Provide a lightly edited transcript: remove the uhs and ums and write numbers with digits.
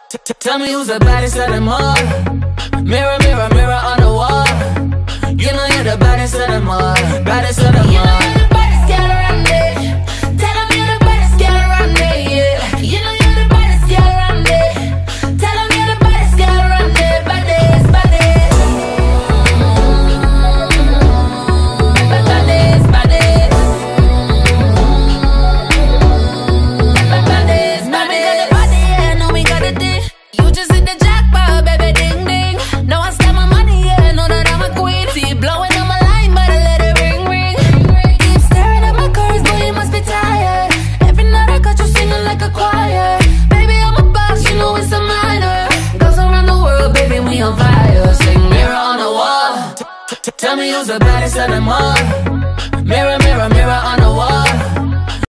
Tell me who's the baddest of them all. Mirror, mirror, mirror on the wall. You know you're the baddest of them all. Baddest of them all. You know you're the baddest girl around there. Tell them you're the baddest girl around there, yeah. You know you're the baddest girl around there. Tell them you're the baddest girl around there. Baddest, baddest. Baddest, baddest. Baddest, baddest. Now we got the body, yeah. Know we got the dick. You just hit the jackpot, baby, ding ding. No, I spend my money, yeah. Know that I'm a queen. See you blowing on my line, but I let it ring, ring. Keep staring at my curves, boy, you must be tired. Every night I got you singing like a choir. Baby, I'm a boss, you know it's a minor. Girls around the world, baby, we on fire. Sing mirror on the wall. Tell me who's the baddest of them all.